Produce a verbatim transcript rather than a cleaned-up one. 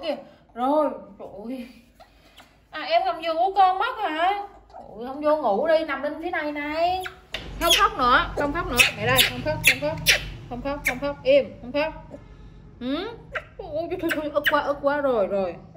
kìa. Rồi, trời ơi. À em không vô ngủ con mất hả? Ôi, không vô ngủ đi, nằm lên phía này này. Không khóc nữa, không khóc nữa. Mẹ đây, không khóc, không khóc. Không khóc, không khóc, im, không khóc. Ừ? Ôi, thôi, thôi, ức quá, ức quá rồi, rồi.